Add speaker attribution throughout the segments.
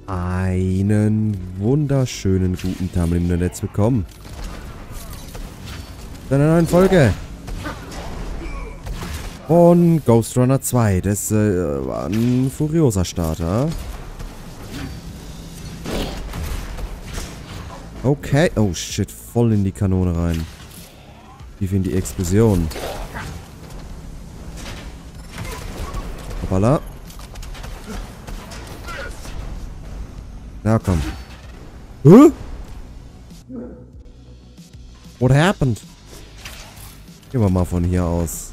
Speaker 1: Einen wunderschönen guten Tag im Netz willkommen zu einer neuen Folge von Ghost Runner 2. Das war ein furioser Starter. Okay. Oh shit, voll in die Kanone rein. Tief in die Explosion. Hoppala. Na komm. Huh? What happened? Gehen wir mal von hier aus.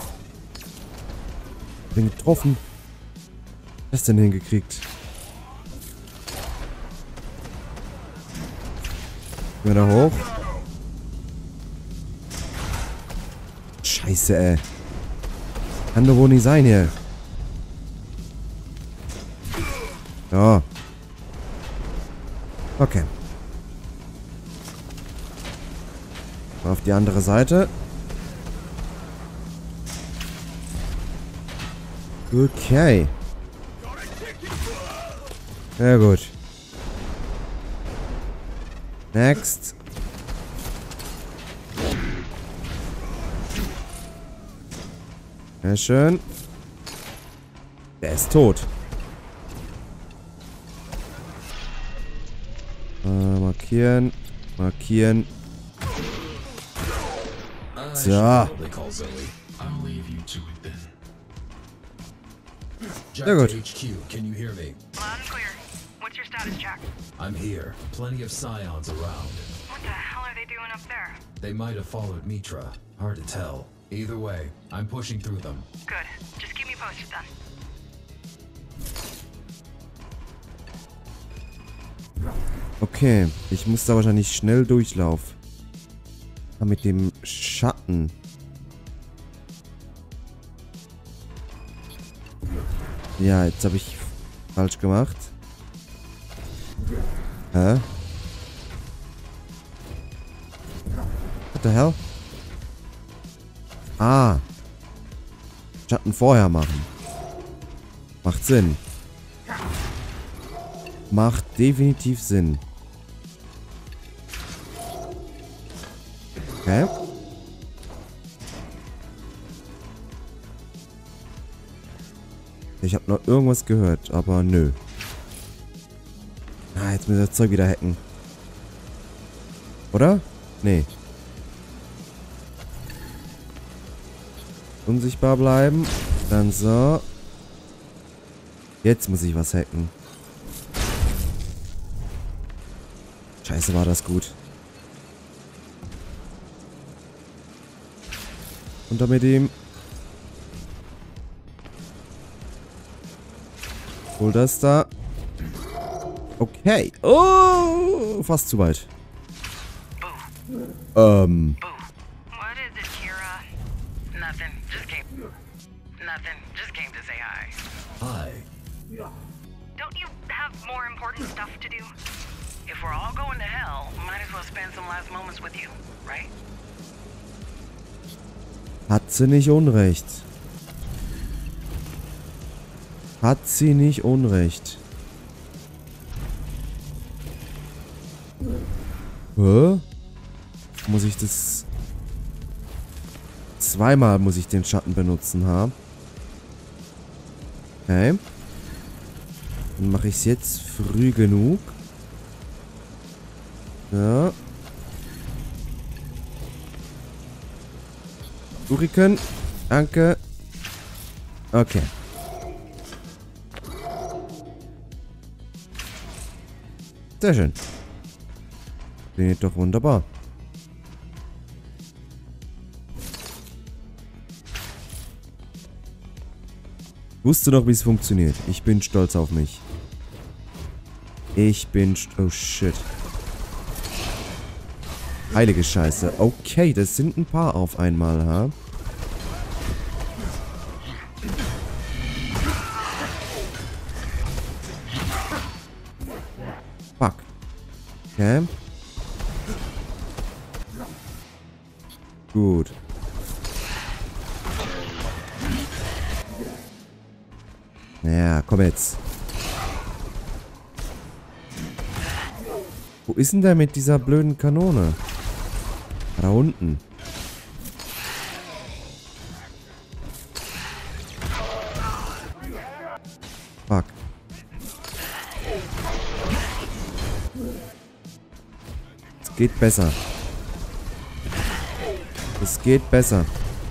Speaker 1: Bin getroffen. Was ist denn hingekriegt? Gehen wir da hoch? Scheiße, ey. Kann doch wohl nicht sein hier. Ja. Okay. Auf die andere Seite. Okay. Sehr gut. Next. Sehr schön. Der ist tot. Markieren. Markieren. So. Sehr gut.
Speaker 2: Can you hear me?
Speaker 3: Loud and clear. What's your status, Jack?
Speaker 2: I'm here. Plenty of scions around.
Speaker 3: What the hell are they doing up there?
Speaker 2: They might have followed Mitra. Hard to tell. Either way, I'm pushing through them.
Speaker 3: Good. Just keep me posted then.
Speaker 1: Okay, ich muss da wahrscheinlich schnell durchlaufen. Mit dem Schatten. Ja, jetzt habe ich falsch gemacht. Hä? What the hell? Ah. Schatten vorher machen. Macht Sinn. Macht definitiv Sinn. Okay. Ich habe noch irgendwas gehört, aber nö. Ah, jetzt müssen wir das Zeug wieder hacken. Oder? Nee. Unsichtbar bleiben. Dann so. Jetzt muss ich was hacken. Scheiße, war das gut. Runter mit ihm. Hol das da. Okay. Oh, fast zu weit.
Speaker 3: Boo.
Speaker 1: Boo.
Speaker 3: What is it, Kira? Nothing. Just came to say hi.
Speaker 2: Hi.
Speaker 3: Don't you have more important stuff to do? If we're all going to hell, might as well spend some last moments with you, right?
Speaker 1: Hat sie nicht Unrecht. Hat sie nicht Unrecht. Hä? Muss ich das... Zweimal muss ich den Schatten benutzen, ha? Okay. Dann mache ich es jetzt früh genug. Ja. Uriken. Danke. Okay. Sehr schön. Klingt doch wunderbar. Wusste doch, wie es funktioniert. Ich bin stolz auf mich. Oh shit. Heilige Scheiße. Okay, das sind ein paar auf einmal, ha? Fuck. Okay. Gut. Ja, komm jetzt. Wo ist denn der mit dieser blöden Kanone? Da unten. Fuck. Es geht besser. Es geht besser.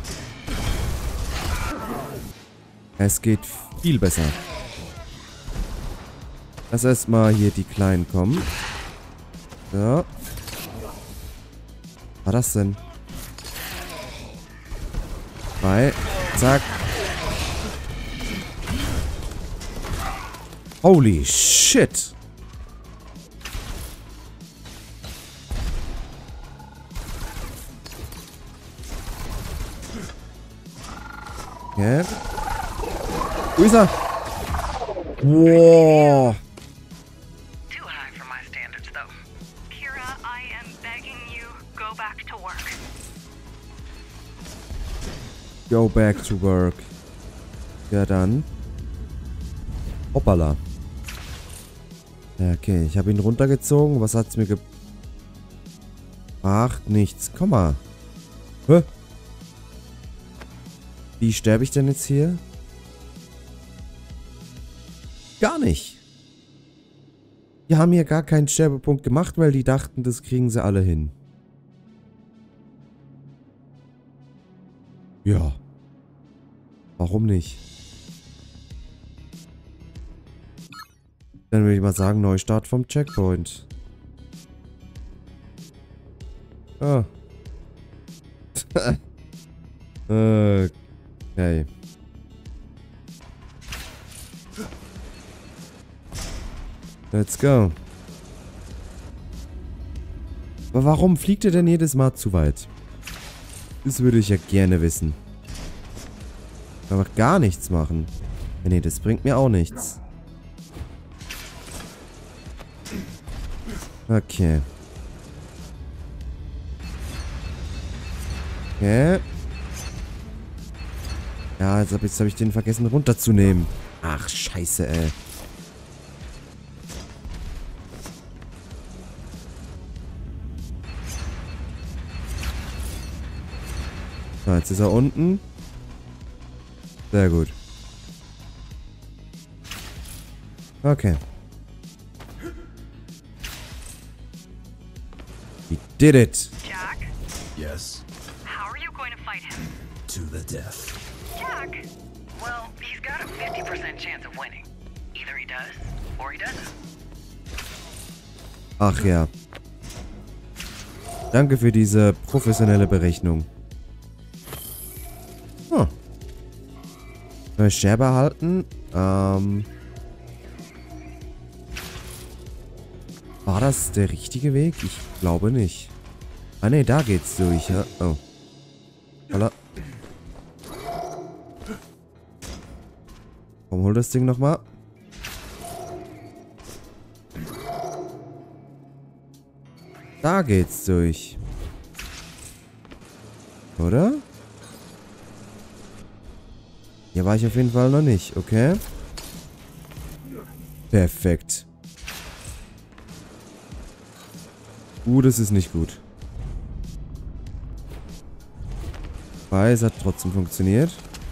Speaker 1: Es geht viel besser. Lass erstmal hier die Kleinen kommen. So. Was war das denn? 2. Zack. Holy shit. Okay. Wo ist er? Wow.
Speaker 3: Too high for my standards, though. Kira, I am begging you, go back to work.
Speaker 1: Go back to work. Ja, dann. Hoppala. Ja, okay, ich habe ihn runtergezogen. Was hat's mir gebracht? Nichts. Komm mal. Hä? Wie sterbe ich denn jetzt hier? Gar nicht. Die haben hier gar keinen Sterbepunkt gemacht, weil die dachten, das kriegen sie alle hin. Ja. Warum nicht? Dann würde ich mal sagen, Neustart vom Checkpoint. Ah. Okay. Let's go. Aber warum fliegt er denn jedes Mal zu weit? Das würde ich ja gerne wissen. Aber gar nichts machen. Nee, das bringt mir auch nichts. Okay. Okay. Ja, jetzt hab ich den vergessen runterzunehmen. Ach, scheiße, ey. So, jetzt ist er unten. Sehr gut. Okay. We did it.
Speaker 3: Jack,
Speaker 2: Yes,
Speaker 3: how are you going to fight him?
Speaker 2: to the death.
Speaker 3: Jack! Well, he's got a 50% chance of winning. Either he does, or he doesn't.
Speaker 1: Ach ja. Danke für diese professionelle Berechnung. Hm. Neue Scherbe erhalten. War das der richtige Weg? Ich glaube nicht. Ah ne, da geht's durch, ja. Oh. Holla. Komm, hol das Ding nochmal. Da geht's durch. Oder? Hier war ich auf jeden Fall noch nicht, okay? Perfekt. Das ist nicht gut. Aber es hat trotzdem funktioniert.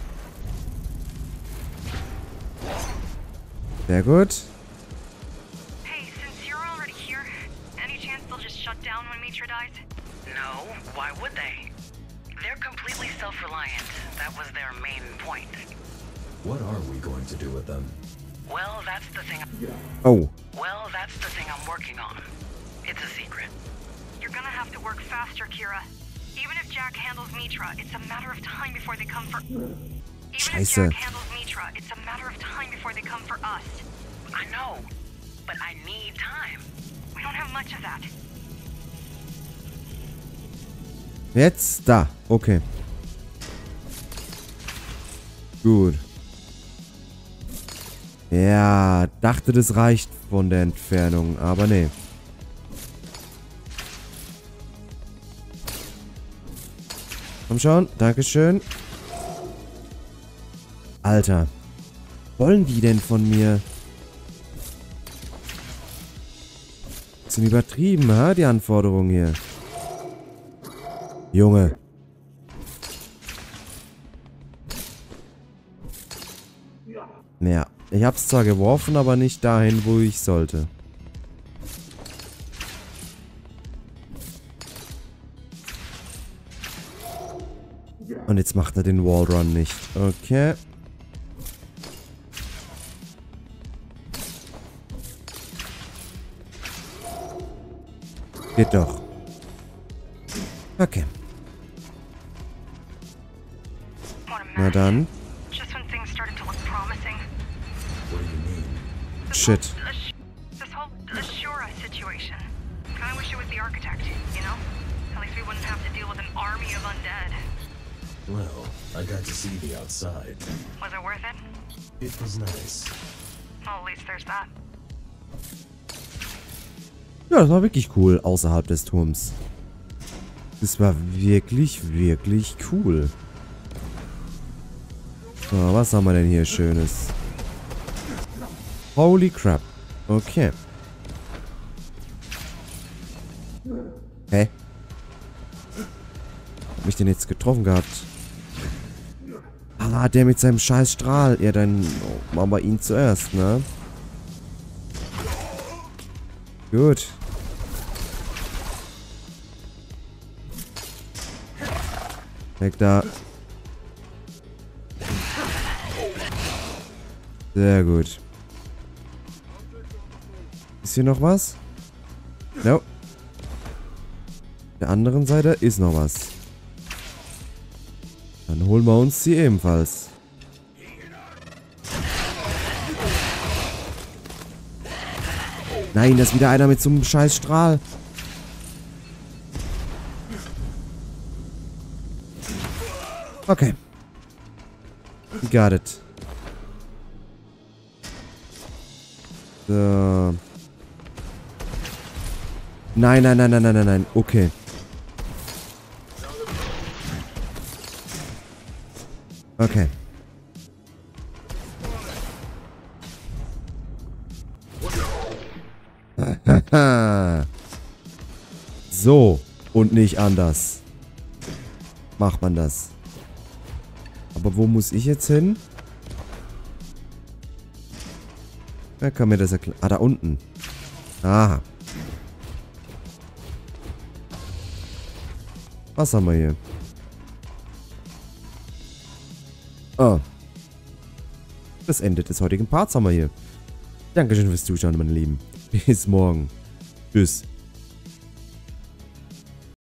Speaker 1: Sehr gut.
Speaker 3: Hey, since you're already here, any chance they'll just shut down when Mitra dies? No, why would they? They're completely self-reliant. That was their main point.
Speaker 2: What are we going to do with them?
Speaker 3: Well, that's the thing.
Speaker 1: Oh.
Speaker 3: Well, that's the thing I'm working on. It's a secret. You're gonna have to work faster, Kira. Even if Jack handles Mitra, it's a matter of time before they come for... Even if Jack handles Mitra, it's a matter of time before they come for us. I know, but I need time. We don't have much of that.
Speaker 1: Jetzt da. Okay. Gut. Ja, dachte, das reicht von der Entfernung, aber nee. Komm schon, dankeschön. Alter. Wollen die denn von mir? Bisschen übertrieben, ha, die Anforderungen hier. Junge. Ja, ich hab's zwar geworfen, aber nicht dahin, wo ich sollte. Und jetzt macht er den Wallrun nicht. Okay. Geht doch. Okay. Na dann.
Speaker 3: Just when things started to look promising.
Speaker 2: What do you mean?
Speaker 1: Shit.
Speaker 3: This whole Ashura situation. Kinda wish it was the architect, you know? At least we wouldn't have to deal with an army of undead.
Speaker 2: Well, I got to see the outside.
Speaker 3: Was it worth it?
Speaker 2: It was nice.
Speaker 3: Well, at least there's that.
Speaker 1: Ja, das war wirklich cool, außerhalb des Turms. Das war wirklich, wirklich cool. So, was haben wir denn hier Schönes? Holy crap. Okay. Hä? Hab mich denn jetzt getroffen gehabt? Ah, der mit seinem scheiß Strahl. Ja, dann machen wir ihn zuerst, ne? Gut. Weg da. Sehr gut. Ist hier noch was? No. Der anderen Seite ist noch was. Dann holen wir uns die ebenfalls. Nein, da ist wieder einer mit so einem scheiß Strahl. Okay. Got it. So. Nein, nein, nein, nein, nein, nein, nein. Okay. Okay. So. Und nicht anders. Macht man das. Aber wo muss ich jetzt hin? Wer kann mir das erklären? Ah, da unten. Aha. Was haben wir hier? Oh. Das Ende des heutigen Parts haben wir hier. Dankeschön fürs Zuschauen, meine Lieben. Bis morgen. Tschüss.